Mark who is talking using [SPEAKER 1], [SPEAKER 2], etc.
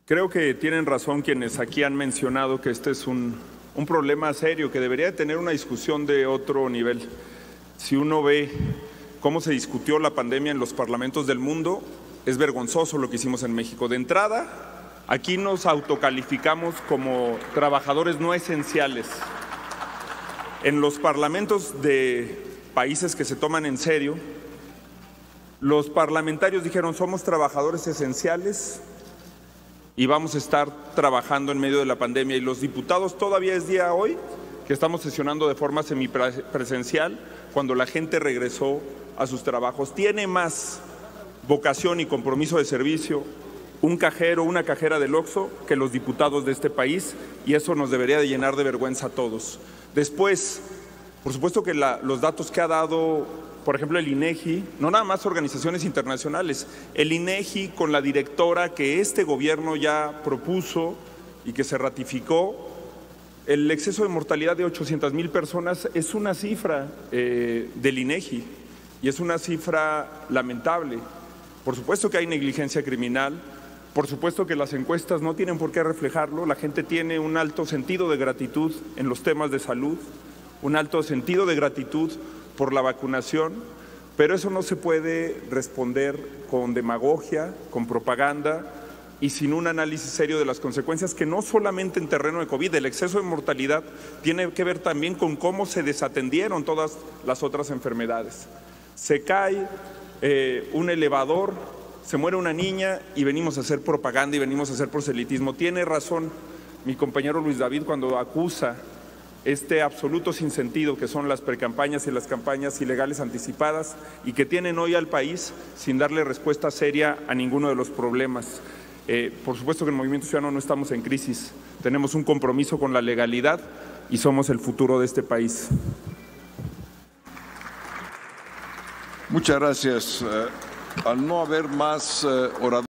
[SPEAKER 1] Creo que tienen razón quienes aquí han mencionado que este es un problema serio que debería de tener una discusión de otro nivel. Si uno ve cómo se discutió la pandemia en los parlamentos del mundo, es vergonzoso lo que hicimos en México. De entrada, aquí nos autocalificamos como trabajadores no esenciales. En los parlamentos de países que se toman en serio, los parlamentarios dijeron: somos trabajadores esenciales y vamos a estar trabajando en medio de la pandemia. Y los diputados, todavía es día hoy que estamos sesionando de forma semipresencial cuando la gente regresó a sus trabajos. Tiene más vocación y compromiso de servicio un cajero, una cajera del Oxxo que los diputados de este país, y eso nos debería de llenar de vergüenza a todos. Después, por supuesto que los datos que ha dado, por ejemplo, el INEGI, no nada más organizaciones internacionales, el INEGI con la directora que este gobierno ya propuso y que se ratificó, el exceso de mortalidad de 800,000 personas es una cifra del INEGI y es una cifra lamentable. Por supuesto que hay negligencia criminal, por supuesto que las encuestas no tienen por qué reflejarlo, la gente tiene un alto sentido de gratitud en los temas de salud, un alto sentido de gratitud por la vacunación, pero eso no se puede responder con demagogia, con propaganda y sin un análisis serio de las consecuencias, que no solamente en terreno de COVID, el exceso de mortalidad tiene que ver también con cómo se desatendieron todas las otras enfermedades. Se cae un elevador, se muere una niña y venimos a hacer propaganda y venimos a hacer proselitismo. Tiene razón mi compañero Luis David cuando acusa este absoluto sinsentido que son las precampañas y las campañas ilegales anticipadas y que tienen hoy al país sin darle respuesta seria a ninguno de los problemas. Por supuesto que en Movimiento Ciudadano no estamos en crisis, tenemos un compromiso con la legalidad y somos el futuro de este país.
[SPEAKER 2] Muchas gracias. Al no haber más oradores.